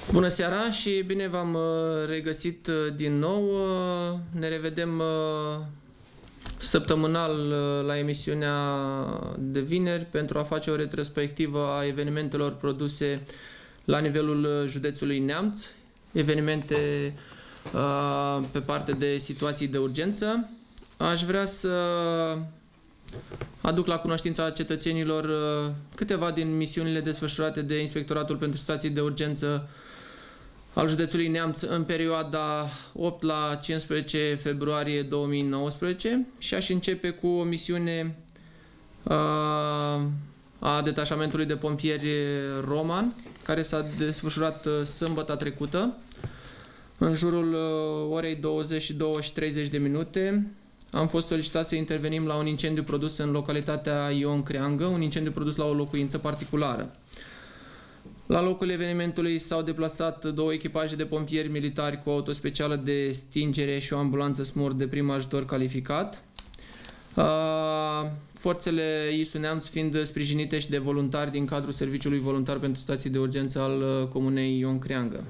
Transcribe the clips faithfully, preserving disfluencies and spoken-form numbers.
Bună seara și bine v-am regăsit din nou. Ne revedem săptămânal la emisiunea de vineri pentru a face o retrospectivă a evenimentelor produse la nivelul județului Neamț, evenimente pe parte de situații de urgență. Aș vrea să aduc la cunoștința cetățenilor câteva din misiunile desfășurate de Inspectoratul pentru Situații de Urgență al județului Neamț în perioada opt la cincisprezece februarie două mii nouăsprezece și aș începe cu o misiune a detașamentului de pompieri Roman, care s-a desfășurat sâmbătă trecută, în jurul orei douăzeci și două și treizeci de minute. Am fost solicitați să intervenim la un incendiu produs în localitatea Ion Creangă, un incendiu produs la o locuință particulară. La locul evenimentului s-au deplasat două echipaje de pompieri militari cu o auto specială de stingere și o ambulanță SMUR de prim ajutor calificat. Forțele I S U Neamț fiind sprijinite și de voluntari din cadrul Serviciului Voluntar pentru Situații de Urgență al Comunei Ion Creangă.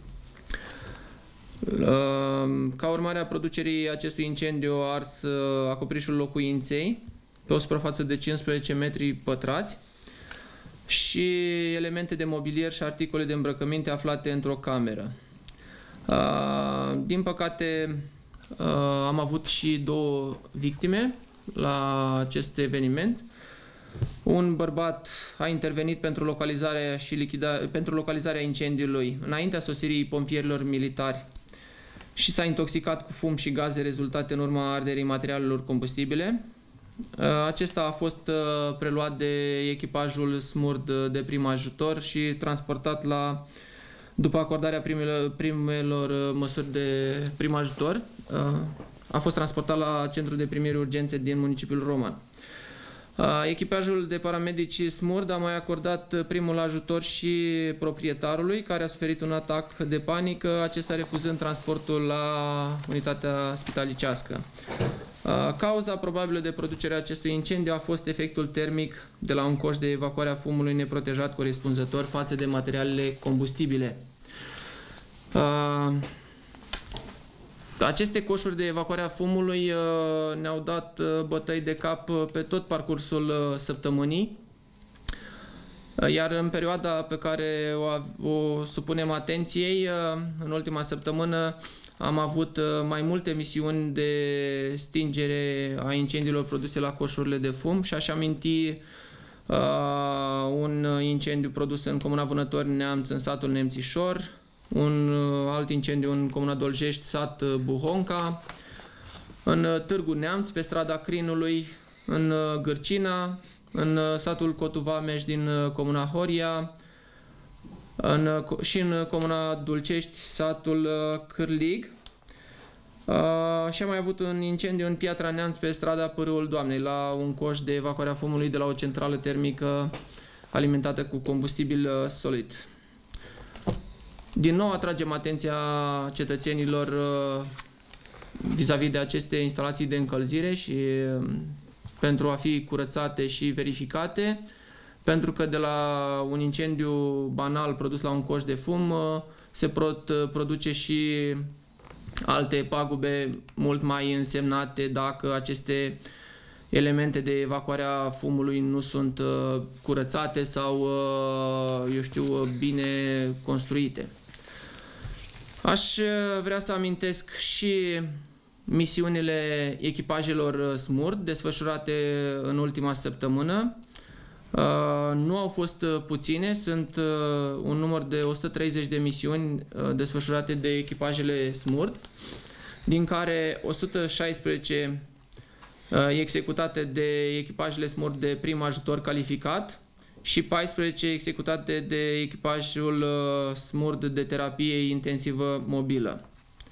Ca urmare a producerii acestui incendiu a ars acoperișul locuinței pe o suprafață de cincisprezece metri pătrați și elemente de mobilier și articole de îmbrăcăminte aflate într-o cameră. Din păcate am avut și două victime la acest eveniment. Un bărbat a intervenit pentru localizarea și lichida, pentru localizarea incendiului înaintea sosirii pompierilor militari și s-a intoxicat cu fum și gaze rezultate în urma arderii materialelor combustibile. Acesta a fost preluat de echipajul SMUR de prim ajutor și transportat la, după acordarea primelor, primelor măsuri de prim ajutor, a fost transportat la Centrul de Primiri Urgențe din municipiul Roman. Echipajul de paramedici SMUR a mai acordat primul ajutor și proprietarului, care a suferit un atac de panică, acesta refuzând transportul la unitatea spitalicească. Cauza probabilă de producerea acestui incendiu a fost efectul termic de la un coș de evacuare a fumului neprotejat corespunzător față de materialele combustibile. Aceste coșuri de evacuare a fumului ne-au dat bătăi de cap pe tot parcursul săptămânii, iar în perioada pe care o, o supunem atenției, în ultima săptămână, am avut mai multe misiuni de stingere a incendiilor produse la coșurile de fum și aș aminti uh, un incendiu produs în Comuna Vânători Neamț, în satul Nemțișor, un uh, alt incendiu în Comuna Doljești, sat Buhonca, în uh, Târgu Neamț, pe strada Crinului, în uh, Gârcina, în uh, satul Cotuvameș din uh, Comuna Horia, În, și în Comuna Dulcești, satul Cârlig. Uh, și am mai avut un incendiu în Piatra Neamț pe strada Pârâul Doamnei, la un coș de evacuare a fumului de la o centrală termică alimentată cu combustibil solid. Din nou atragem atenția cetățenilor uh, vis-a-vis -vis de aceste instalații de încălzire și uh, pentru a fi curățate și verificate, pentru că de la un incendiu banal produs la un coș de fum se pot produce și alte pagube mult mai însemnate dacă aceste elemente de evacuare a fumului nu sunt curățate sau, eu știu, bine construite. Aș vrea să amintesc și misiunile echipajelor SMUR desfășurate în ultima săptămână. Uh, nu au fost uh, puține, sunt uh, un număr de o sută treizeci de misiuni uh, desfășurate de echipajele SMUR, din care o sută șaisprezece uh, executate de echipajele SMUR de prim ajutor calificat și paisprezece executate de echipajul uh, SMUR de terapie intensivă mobilă.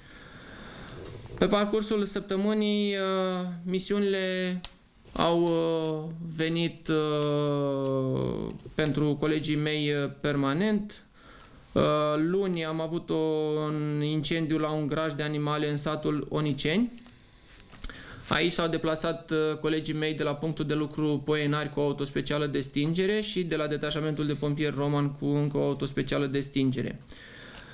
Pe parcursul săptămânii, uh, misiunile au venit uh, pentru colegii mei permanent. Uh, luni am avut un incendiu la un graj de animale în satul Oniceni. Aici s-au deplasat uh, colegii mei de la punctul de lucru Poienari cu o auto specială de stingere și de la detașamentul de pompieri Roman cu încă o auto specială de stingere.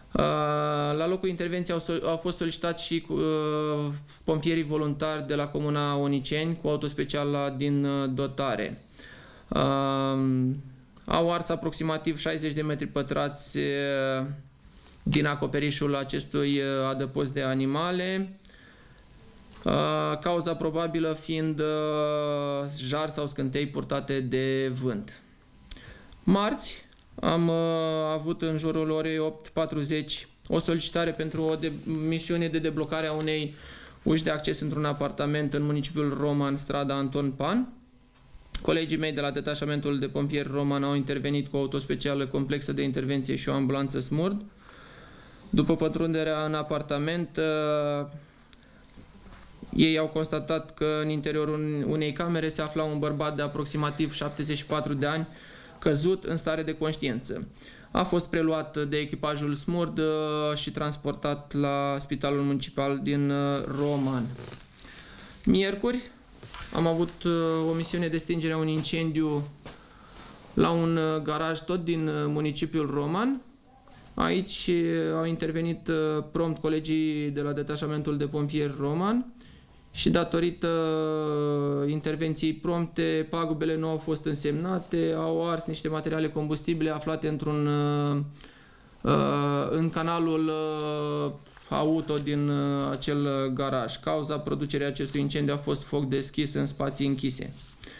La locul intervenției au, au fost solicitați și uh, pompierii voluntari de la Comuna Oniceni cu autospecial din dotare. Uh, au ars aproximativ șaizeci de metri pătrați uh, din acoperișul acestui adăpost de animale, uh, cauza probabilă fiind uh, jar sau scântei purtate de vânt. Marți am uh, avut în jurul orei opt patruzeci o solicitare pentru o de misiune de deblocare a unei uși de acces într-un apartament în municipiul Roman, strada Anton Pan. Colegii mei de la detașamentul de pompieri Roman au intervenit cu o autospecială complexă de intervenție și o ambulanță SMURD. După pătrunderea în apartament, uh, ei au constatat că în interiorul unei camere se afla un bărbat de aproximativ șaptezeci și patru de ani, căzut în stare de conștiință. A fost preluat de echipajul SMURD uh, și transportat la Spitalul Municipal din uh, Roman. Miercuri am avut uh, o misiune de stingere a unui incendiu la un uh, garaj tot din uh, municipiul Roman. Aici au intervenit uh, prompt colegii de la detașamentul de pompieri Roman și datorită uh, intervenției prompte, pagubele nu au fost însemnate, au ars niște materiale combustibile aflate într-un uh, uh, în canalul uh, auto din uh, acel garaj. Cauza producerii acestui incendiu a fost foc deschis în spații închise.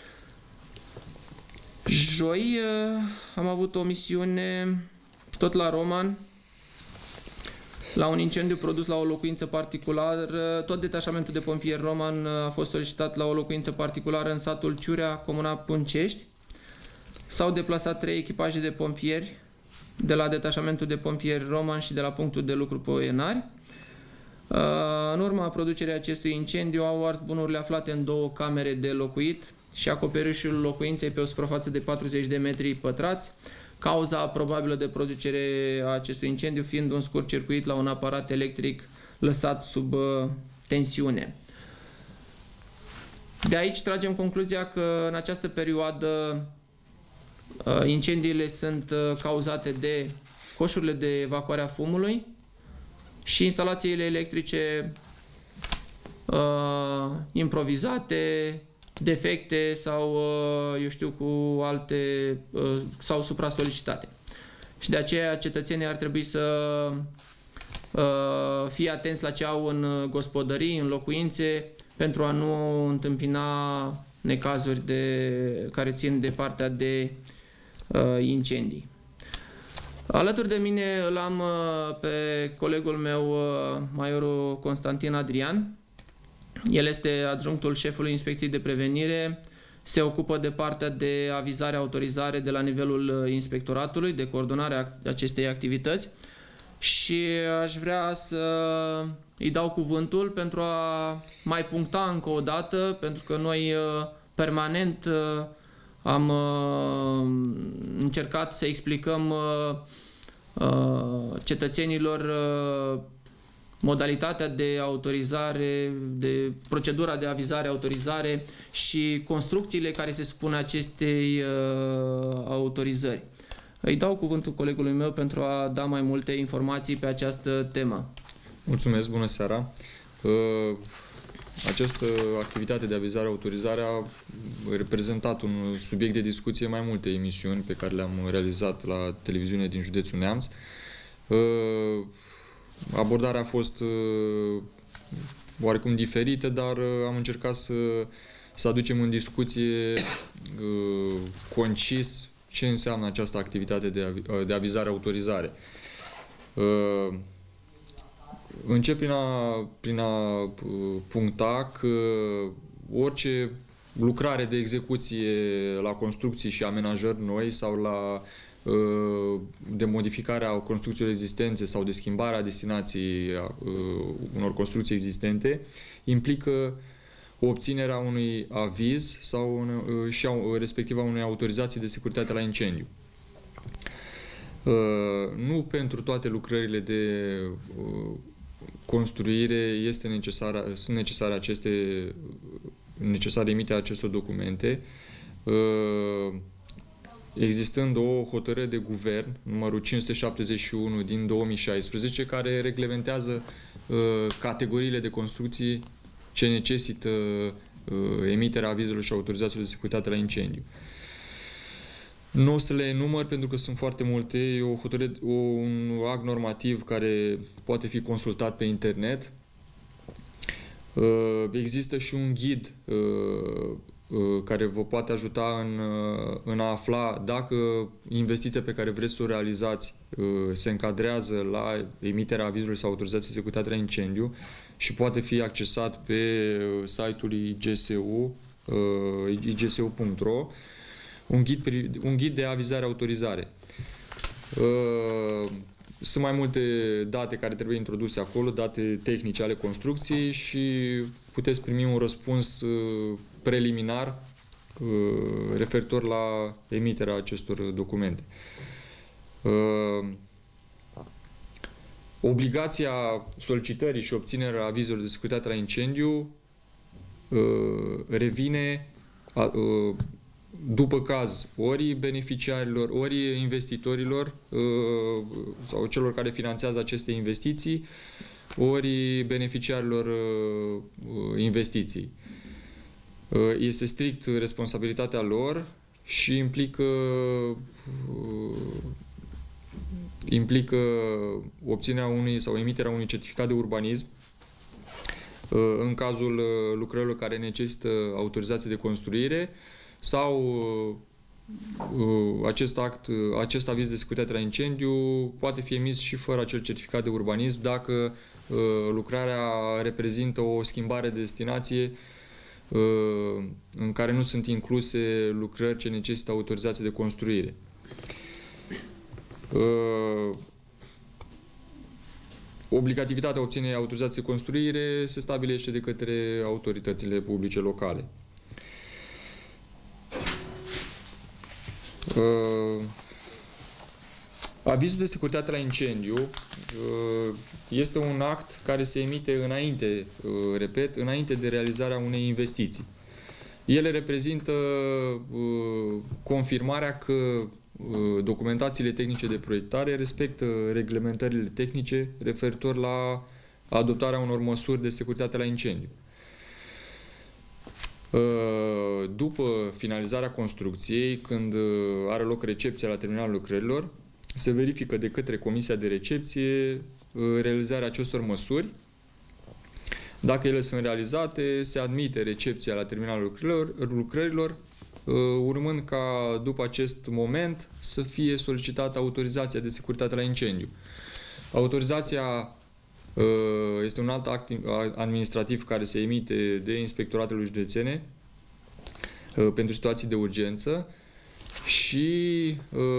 Joi uh, am avut o misiune tot la Roman, la un incendiu produs la o locuință particulară. Tot detașamentul de pompieri Roman a fost solicitat la o locuință particulară în satul Ciurea, comuna Puncești. S-au deplasat trei echipaje de pompieri de la detașamentul de pompieri Roman și de la punctul de lucru Poienari. În urma producerii acestui incendiu au ars bunurile aflate în două camere de locuit și acoperișul locuinței pe o suprafață de patruzeci de metri pătrați. Cauza probabilă de producere a acestui incendiu fiind un scurt circuit la un aparat electric lăsat sub uh, tensiune. De aici tragem concluzia că în această perioadă uh, incendiile sunt uh, cauzate de coșurile de evacuare a fumului și instalațiile electrice uh, improvizate, defecte sau, eu știu, cu alte sau supra-solicitate. Și de aceea cetățenii ar trebui să fie atenți la ce au în gospodării, în locuințe, pentru a nu întâmpina necazuri de, care țin de partea de incendii. Alături de mine îl am pe colegul meu, majorul Constantin Adrian. El este adjunctul șefului Inspecției de Prevenire, se ocupă de partea de avizare, autorizare de la nivelul inspectoratului, de coordonarea acestei activități și aș vrea să îi dau cuvântul pentru a mai puncta încă o dată, pentru că noi permanent am încercat să explicăm cetățenilor modalitatea de autorizare, de procedura de avizare, autorizare și construcțiile care se supun acestei uh, autorizări. Îi dau cuvântul colegului meu pentru a da mai multe informații pe această temă. Mulțumesc, bună seara! Uh, această activitate de avizare, autorizare a reprezentat un subiect de discuție în mai multe emisiuni pe care le-am realizat la televiziune din județul Neamț. Uh, Abordarea a fost uh, oarecum diferită, dar uh, am încercat să, să aducem în discuție uh, concis ce înseamnă această activitate de, avi de avizare-autorizare. Uh, încep prin a, prin a uh, puncta că orice lucrare de execuție la construcții și amenajări noi sau la de modificarea construcțiilor existente sau de schimbarea destinației unor construcții existente implică obținerea unui aviz sau și respectiv a unei autorizații de securitate la incendiu. Nu pentru toate lucrările de construire este necesară, sunt necesare aceste necesare emiterea acestor documente. existând o hotărâre de guvern, numărul cinci sute șaptezeci și unu din două mii șaisprezece, care reglementează uh, categoriile de construcții ce necesită uh, emiterea avizelor și autorizațiilor de securitate la incendiu. Nu o să le enumăr pentru că sunt foarte multe. E o hotărâre, o, un act normativ care poate fi consultat pe internet. Uh, există și un ghid uh, care vă poate ajuta în, în a afla dacă investiția pe care vreți să o realizați se încadrează la emiterea avizului sau autorizației de securitate la incendiu și poate fi accesat pe site-ul I G S U, I G S U punct ro, un ghid, un ghid de avizare-autorizare. Sunt mai multe date care trebuie introduse acolo, date tehnice ale construcției și puteți primi un răspuns preliminar referitor la emiterea acestor documente. Obligația solicitării și obținerea avizelor de securitate la incendiu revine după caz ori beneficiarilor, ori investitorilor sau celor care finanțează aceste investiții, ori beneficiarilor investiției. Este strict responsabilitatea lor și implică implică obținerea unui sau emiterea unui certificat de urbanism în cazul lucrărilor care necesită autorizație de construire sau acest act, acest aviz de securitate la incendiu poate fi emis și fără acel certificat de urbanism dacă lucrarea reprezintă o schimbare de destinație în care nu sunt incluse lucrări ce necesită autorizație de construire. Obligativitatea obținerii autorizației de construire se stabilește de către autoritățile publice locale. Avizul de securitate la incendiu este un act care se emite înainte, repet, înainte de realizarea unei investiții. Ele reprezintă confirmarea că documentațiile tehnice de proiectare respectă reglementările tehnice referitor la adoptarea unor măsuri de securitate la incendiu. După finalizarea construcției, când are loc recepția la terminalul lucrărilor, se verifică de către Comisia de Recepție realizarea acestor măsuri. Dacă ele sunt realizate, se admite recepția la terminalul lucrărilor, lucrărilor urmând ca după acest moment să fie solicitată autorizația de securitate la incendiu. Autorizația este un alt act administrativ care se emite de inspectoratele județene pentru situații de urgență și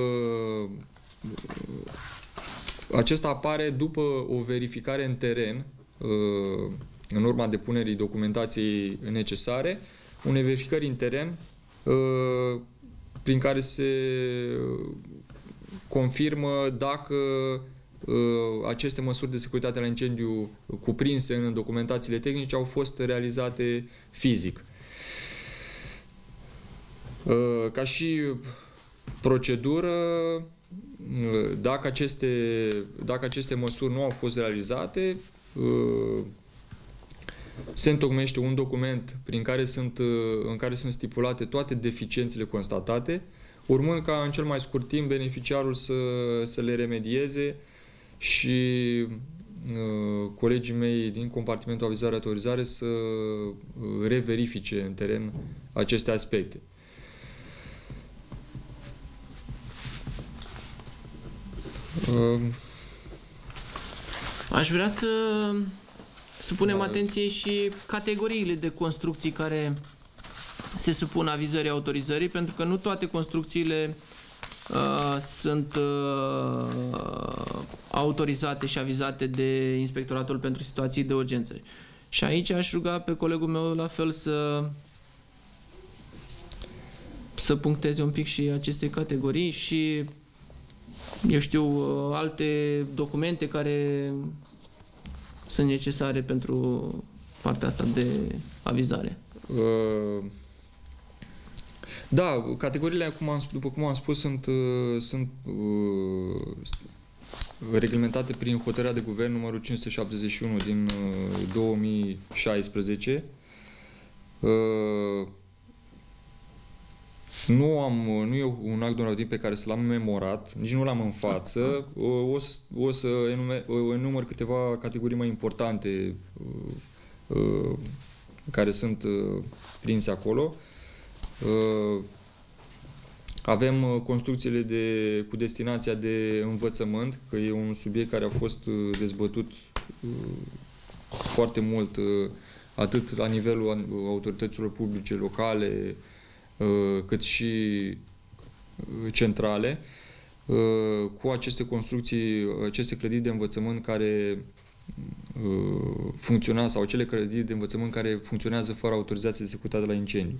acesta apare după o verificare în teren, în urma depunerii documentației necesare, unei verificări în teren prin care se confirmă dacă aceste măsuri de securitate la incendiu cuprinse în documentațiile tehnice au fost realizate fizic. Ca și procedură, dacă aceste, dacă aceste măsuri nu au fost realizate, se întocmește un document prin care sunt, în care sunt stipulate toate deficiențele constatate, urmând ca în cel mai scurt timp beneficiarul să, să le remedieze și uh, colegii mei din compartimentul avizare-autorizare să reverifice în teren aceste aspecte. Uh, Aș vrea să supunem da. atenției și categoriile de construcții care se supun avizării autorizării, pentru că nu toate construcțiile uh, sunt uh, autorizate și avizate de Inspectoratul pentru Situații de Urgență. Și aici aș ruga pe colegul meu la fel să să puncteze un pic și aceste categorii și, eu știu, uh, alte documente care sunt necesare pentru partea asta de avizare. Uh, Da, categoriile, cum am, după cum am spus, sunt, sunt uh, reglementate prin hotărârea de guvern numărul cinci sute șaptezeci și unu din uh, două mii șaisprezece. Uh, nu, am, nu e un act normativ pe care să l-am memorat, nici nu l-am în față. O, o să enumer, enumăr câteva categorii mai importante uh, uh, care sunt uh, prinse acolo. Uh, avem uh, construcțiile de, cu destinația de învățământ, că e un subiect care a fost uh, dezbătut uh, foarte mult, uh, atât la nivelul autorităților publice, locale, uh, cât și uh, centrale, uh, cu aceste construcții, aceste clădiri de învățământ care uh, funcționează, sau acele clădiri de învățământ care funcționează fără autorizație de securitate la incendiu.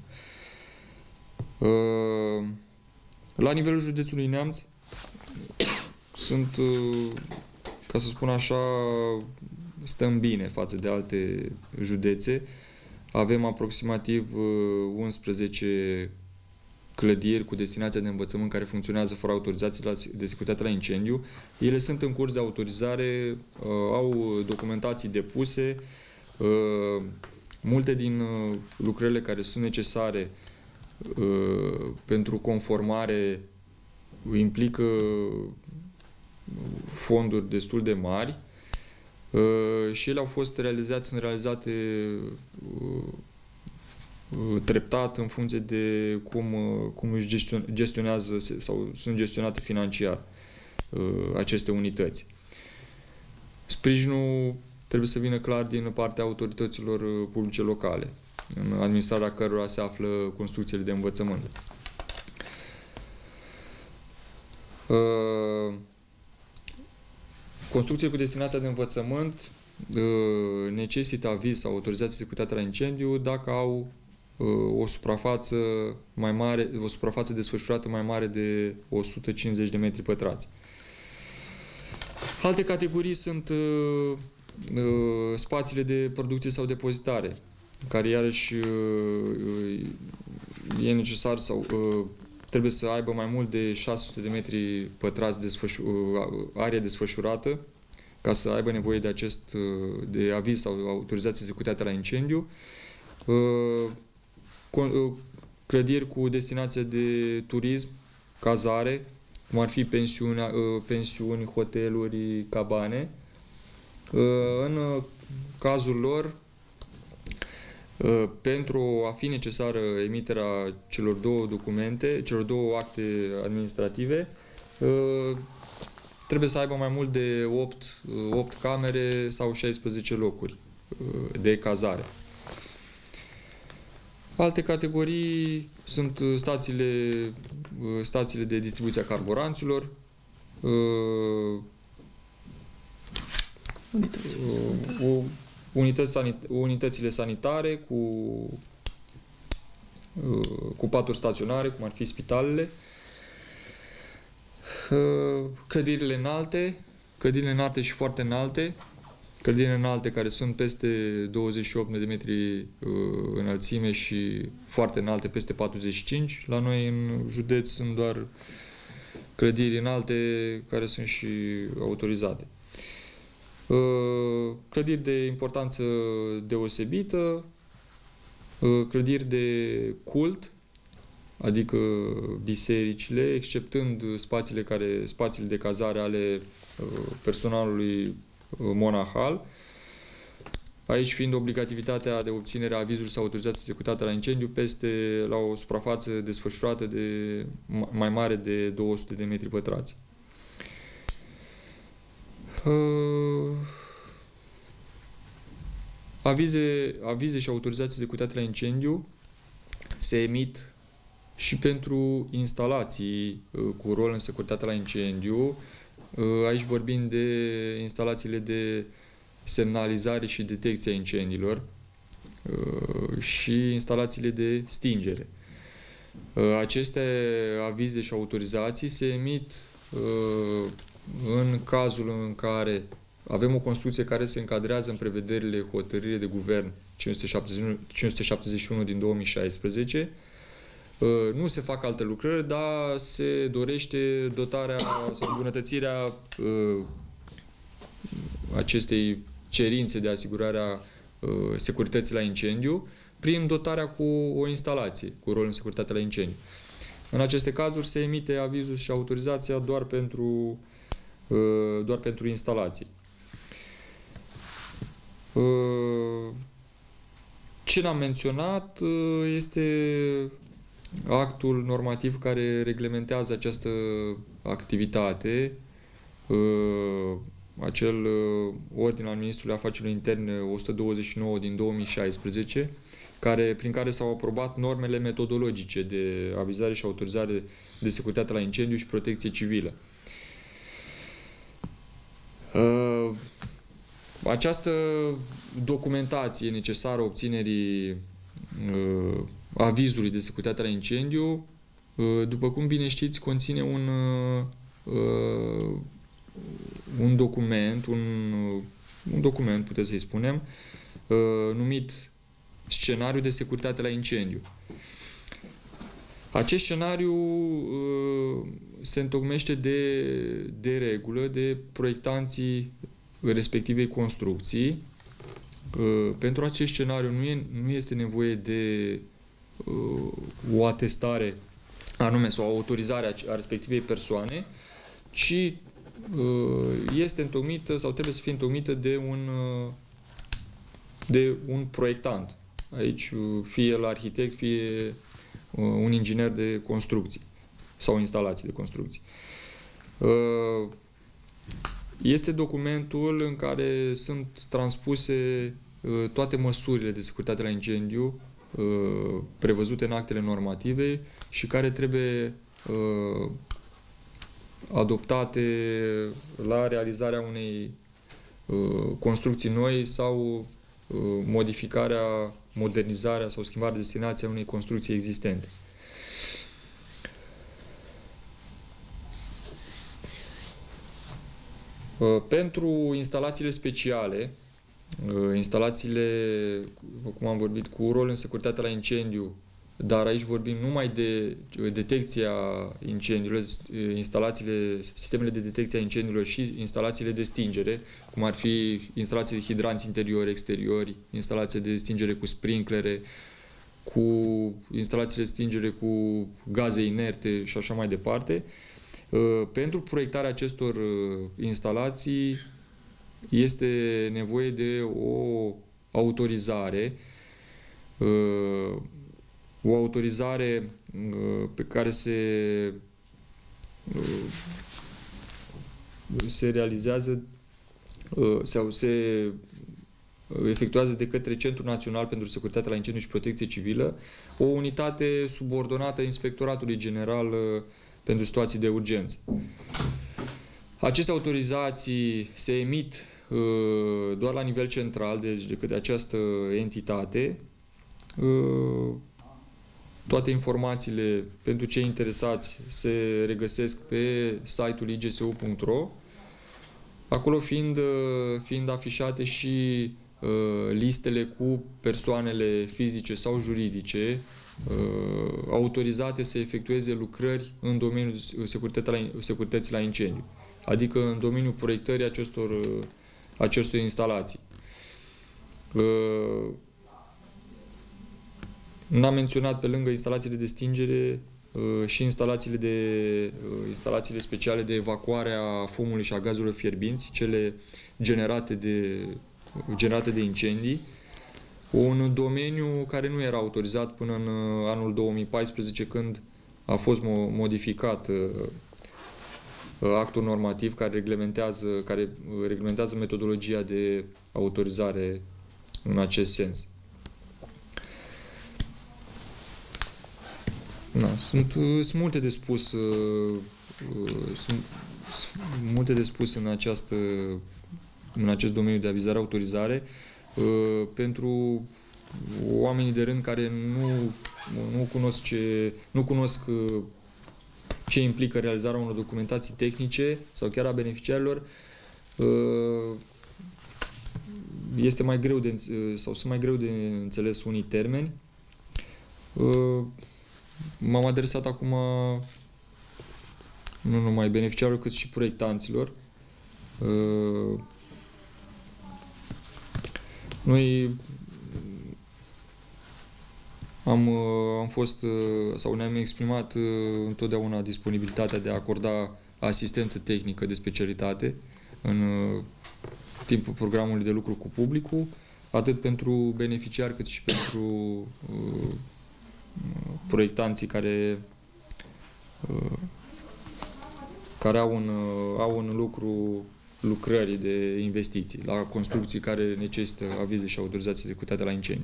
La nivelul județului Neamț sunt, ca să spun așa, stăm bine față de alte județe. Avem aproximativ unsprezece clădiri cu destinația de învățământ care funcționează fără autorizație de securitate la incendiu. Ele sunt în curs de autorizare, au documentații depuse. Multe din lucrările care sunt necesare pentru conformare implică fonduri destul de mari și ele au fost realizate, sunt realizate treptat în funcție de cum, cum își gestionează sau sunt gestionate financiar aceste unități. Sprijinul trebuie să vină clar din partea autorităților publice locale, în administrarea cărora se află construcțiile de învățământ. Construcțiile cu destinația de învățământ necesită aviz sau autorizație de securitate la incendiu dacă au o suprafață mai mare, o suprafață desfășurată mai mare de o sută cincizeci de metri pătrați. Alte categorii sunt spațiile de producție sau depozitare, care iarăși e necesar sau trebuie să aibă mai mult de șase sute de metri pătrați desfășur, area desfășurată ca să aibă nevoie de acest de aviz sau autorizație de securitate la incendiu. Clădiri cu destinație de turism, cazare, cum ar fi pensiuni, pensiuni, hoteluri, cabane. În cazul lor, pentru a fi necesară emiterea celor două documente, celor două acte administrative, trebuie să aibă mai mult de opt, opt camere sau șaisprezece locuri de cazare. Alte categorii sunt stațiile, stațiile de distribuție a carburanților, unități sanit unitățile sanitare cu, cu paturi staționare, cum ar fi spitalele, clădirile înalte, clădirile înalte și foarte înalte, clădirile înalte care sunt peste douăzeci și opt de metri înălțime și foarte înalte, peste patruzeci și cinci. La noi în județ sunt doar clădiri înalte care sunt și autorizate. Clădiri de importanță deosebită, clădiri de cult, adică bisericile, exceptând spațiile, care, spațiile de cazare ale personalului monahal, aici fiind obligativitatea de obținere a avizului sau autorizației de securitate la incendiu peste la o suprafață desfășurată de mai mare de două sute de metri pătrați. Uh, avize, avize și autorizații de securitate la incendiu se emit și pentru instalații uh, cu rol în securitate la incendiu. Uh, aici vorbim de instalațiile de semnalizare și detecție a incendiilor uh, și instalațiile de stingere. Uh, aceste avize și autorizații se emit uh, în cazul în care avem o construcție care se încadrează în prevederile hotărârii de guvern cinci sute șaptezeci și unu din două mii șaisprezece, Nu se fac alte lucrări, dar se dorește dotarea sau îmbunătățirea acestei cerințe de asigurare a securității la incendiu prin dotarea cu o instalație cu rol în securitate la incendiu. În aceste cazuri se emite avizul și autorizația doar pentru, doar pentru instalații. Ce n-am menționat este actul normativ care reglementează această activitate, acel ordin al Ministrului Afacerilor Interne o sută douăzeci și nouă din două mii șaisprezece, care, prin care s-au aprobat normele metodologice de avizare și autorizare de securitate la incendiu și protecție civilă. Această documentație necesară obținerii avizului de securitate la incendiu, după cum bine știți, conține un, un document, un, un document, puteți să-i spunem, numit scenariu de securitate la incendiu. Acest scenariu se întocmește de, de regulă de proiectanții respectivei construcții. Pentru acest scenariu nu, e, nu este nevoie de uh, o atestare anume sau o autorizare a respectivei persoane, ci uh, este întocmită sau trebuie să fie întocmită de un, uh, de un proiectant. Aici fie el arhitect, fie uh, un inginer de construcții sau instalații de construcții. Uh, Este documentul în care sunt transpuse uh, toate măsurile de securitate la incendiu uh, prevăzute în actele normative și care trebuie uh, adoptate la realizarea unei uh, construcții noi sau uh, modificarea, modernizarea sau schimbarea de destinație a unei construcții existente. Pentru instalațiile speciale, instalațiile, cum am vorbit, cu rol în securitate la incendiu, dar aici vorbim numai de detecția incendiilor, instalațiile, sistemele de detecție a incendiilor și instalațiile de stingere, cum ar fi instalații de hidranți interiori, exteriori, instalații de stingere cu sprinklere, cu instalațiile de stingere cu gaze inerte și așa mai departe. Pentru proiectarea acestor instalații este nevoie de o autorizare, o autorizare pe care se, se realizează sau se efectuează de către Centrul Național pentru Securitate la Incendiu și Protecție Civilă, o unitate subordonată Inspectoratului General pentru situații de urgență. Aceste autorizații se emit uh, doar la nivel central, deci de către această entitate. Uh, toate informațiile pentru cei interesați se regăsesc pe site-ul i g s u punct r o, acolo fiind, uh, fiind afișate și uh, listele cu persoanele fizice sau juridice autorizate să efectueze lucrări în domeniul securității la incendiu, adică în domeniul proiectării acestor, acestor instalații. N-am menționat pe lângă instalațiile de stingere și instalațiile, de, instalațiile speciale de evacuare a fumului și a gazelor fierbinți, cele generate de, generate de incendii, un domeniu care nu era autorizat până în anul două mii paisprezece, când a fost modificat actul normativ care reglementează, care reglementează metodologia de autorizare în acest sens. Na, sunt, sunt multe de spus, sunt, sunt multe de spus în, această, în acest domeniu de avizare-autorizare. Pentru oamenii de rând care nu, nu cunosc ce, nu cunosc ce implică realizarea unor documentații tehnice sau chiar a beneficiarilor, este mai greu de, sau sunt mai greu de înțeles unii termeni. m-am adresat acum nu numai beneficiarilor, cât și proiectanților. Noi am, am fost sau ne-am exprimat întotdeauna disponibilitatea de a acorda asistență tehnică de specialitate în timpul programului de lucru cu publicul, atât pentru beneficiari cât și pentru uh, proiectanții care uh, care au în, uh, au în lucru lucrări de investiții, la construcții care necesită avize și autorizații executate la incendiu.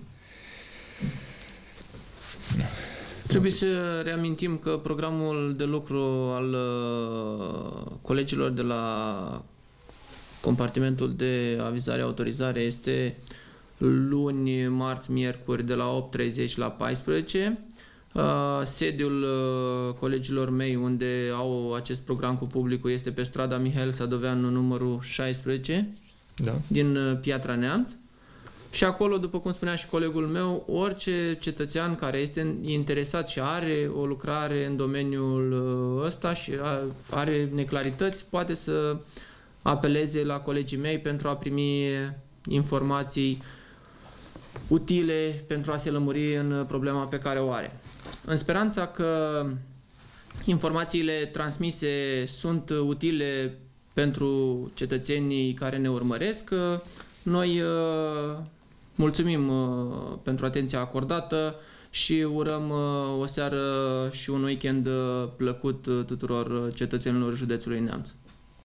Trebuie să reamintim că programul de lucru al uh, colegilor de la compartimentul de avizare-autorizare este luni, marți, miercuri de la opt treizeci la paisprezece. Uh, sediul uh, colegilor mei unde au acest program cu publicul este pe strada Mihail Sadoveanu numărul șaisprezece, da, din uh, Piatra Neamț. Și acolo, după cum spunea și colegul meu, orice cetățean care este interesat și are o lucrare în domeniul ăsta și are neclarități, poate să apeleze la colegii mei pentru a primi informații utile pentru a se lămuri în problema pe care o are. În speranța că informațiile transmise sunt utile pentru cetățenii care ne urmăresc, noi mulțumim pentru atenția acordată și urăm o seară și un weekend plăcut tuturor cetățenilor județului Neamț.